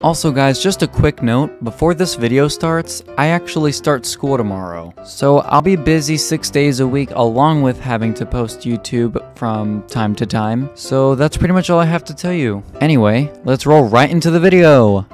Also guys, just a quick note, before this video starts, I actually start school tomorrow. So I'll be busy 6 days a week along with having to post YouTube from time to time. So that's pretty much all I have to tell you. Anyway, let's roll right into the video.